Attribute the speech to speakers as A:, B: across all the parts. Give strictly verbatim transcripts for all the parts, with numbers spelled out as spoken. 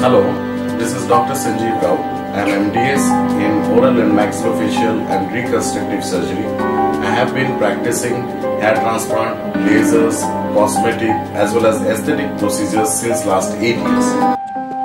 A: Hello, this is Doctor Sanjeeb Rout. I am M D S in oral and maxillofacial and reconstructive surgery. I have been practicing hair transplant, lasers, cosmetic as well as aesthetic procedures since last eight years.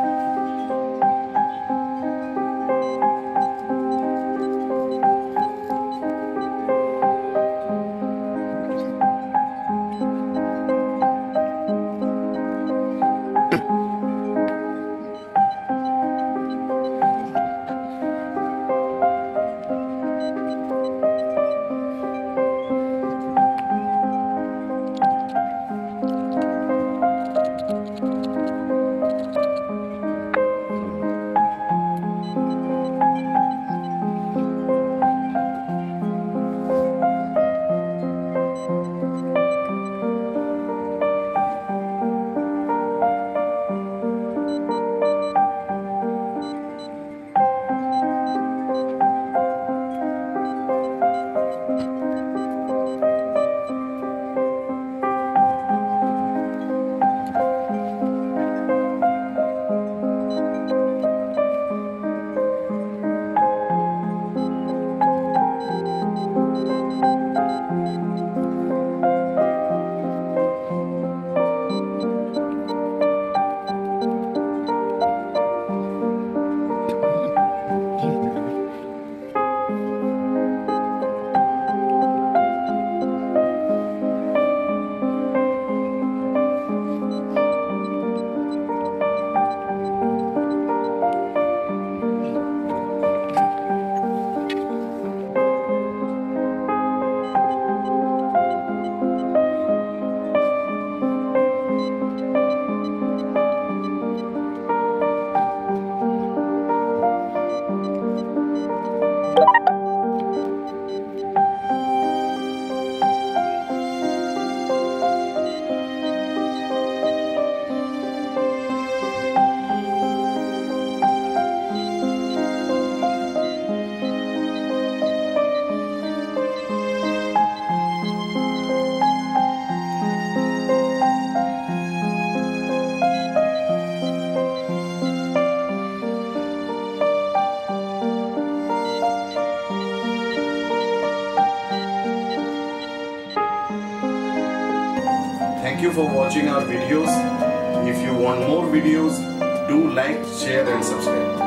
A: Thank you for watching our videos. If you want more videos, do like, share and subscribe.